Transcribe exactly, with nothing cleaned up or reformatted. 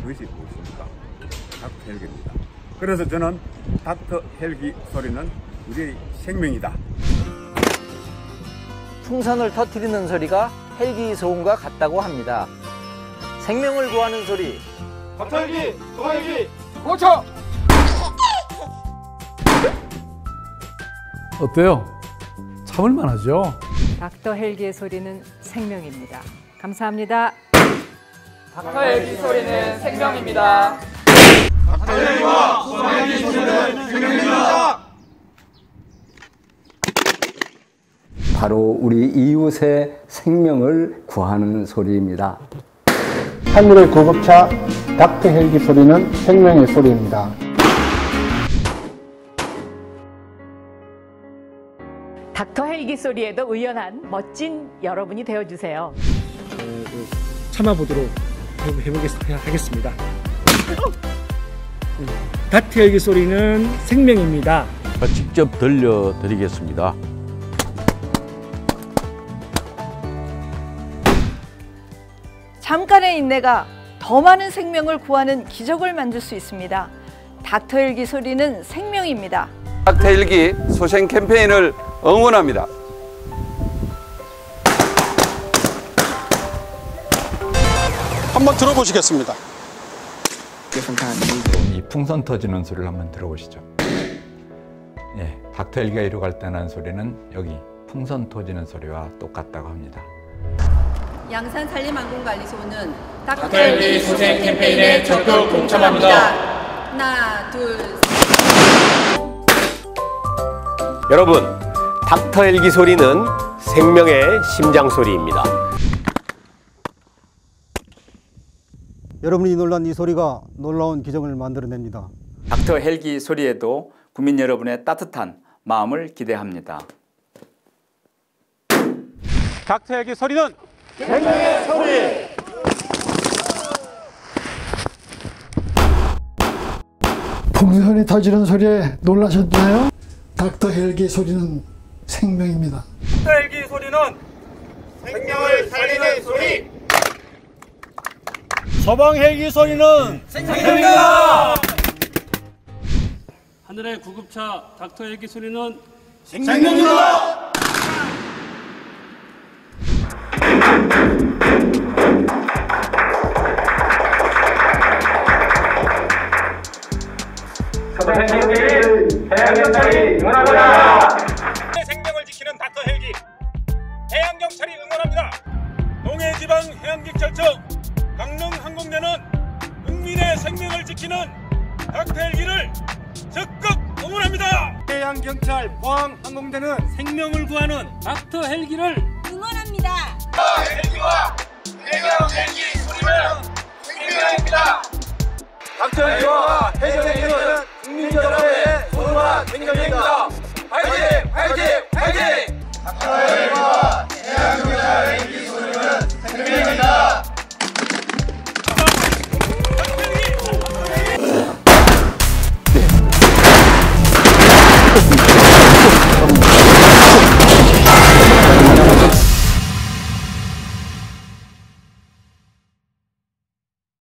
그것이 무엇입니까? 닥터 헬기입니다. 그래서 저는 닥터 헬기 소리는 우리의 생명이다. 풍선을 터뜨리는 소리가 헬기 소음과 같다고 합니다. 생명을 구하는 소리. 닥터 헬기, 소방헬기, 고쳐! 어때요? 참을만 하죠? 닥터 헬기의 소리는 생명입니다. 감사합니다. 닥터 헬기 소리는 생명입니다. 닥터 헬기와 소방헬기 소리는 생명입니다. 바로 우리 이웃의 생명을 구하는 소리입니다. 하늘의 구급차 닥터 헬기 소리는 생명의 소리입니다. 닥터 헬기 소리에도 의연한 멋진 여러분이 되어주세요. 어, 그 참아보도록 해보겠습니다. 닥터 헬기 소리는 생명입니다. 직접 들려드리겠습니다. 잠깐의 인내가 더 많은 생명을 구하는 기적을 만들 수 있습니다. 닥터 헬기 소리는 생명입니다. 닥터 헬기 소생 캠페인을 응원합니다. 한번 들어보시겠습니다. 이 풍선 터지는 소리를 한번 들어보시죠. 예, 닥터 헬기가 이루 갈 때 나는 소리는 여기 풍선 터지는 소리와 똑같다고 합니다. 양산 산림환경관리소는 닥터 헬기 소생 캠페인에 적극 동참합니다. 하나, 둘, 셋. 여러분, 닥터 헬기 소리는 생명의 심장 소리입니다. 여러분이 놀란 이 소리가 놀라운 기적을 만들어냅니다. 닥터 헬기 소리에도 국민 여러분의 따뜻한 마음을 기대합니다. 닥터 헬기 소리는 생명의 소리! 풍선이 터지는 소리에 놀라셨나요? 닥터 헬기 소리는 생명입니다. 닥터 헬기 소리는 생명을 살리는 소리! 소방 헬기 소리는 생명입니다! 하늘의 구급차 닥터 헬기 소리는 생명입니다! 소방헬기, 해양경찰이 응원합니다. 생명을 지키는 닥터 헬기, 해양경찰이 응원합니다. 동해지방 해양경찰청, 강릉항공대는 국민의 생명을 지키는 닥터 헬기를 적극 응원합니다. 해양경찰, 포항항공대는 생명을 구하는 닥터 헬기를 응원합니다. 닥터 헬기와 해양 헬기 소리는 생명입니다. 닥터 헬기와 해양 헬기는 국민 여러분의 소중한 생명입니다. 화이팅! 화이팅! 화이팅! 닥터 헬기와 해양경찰 헬기 소리는 생명입니다. 네.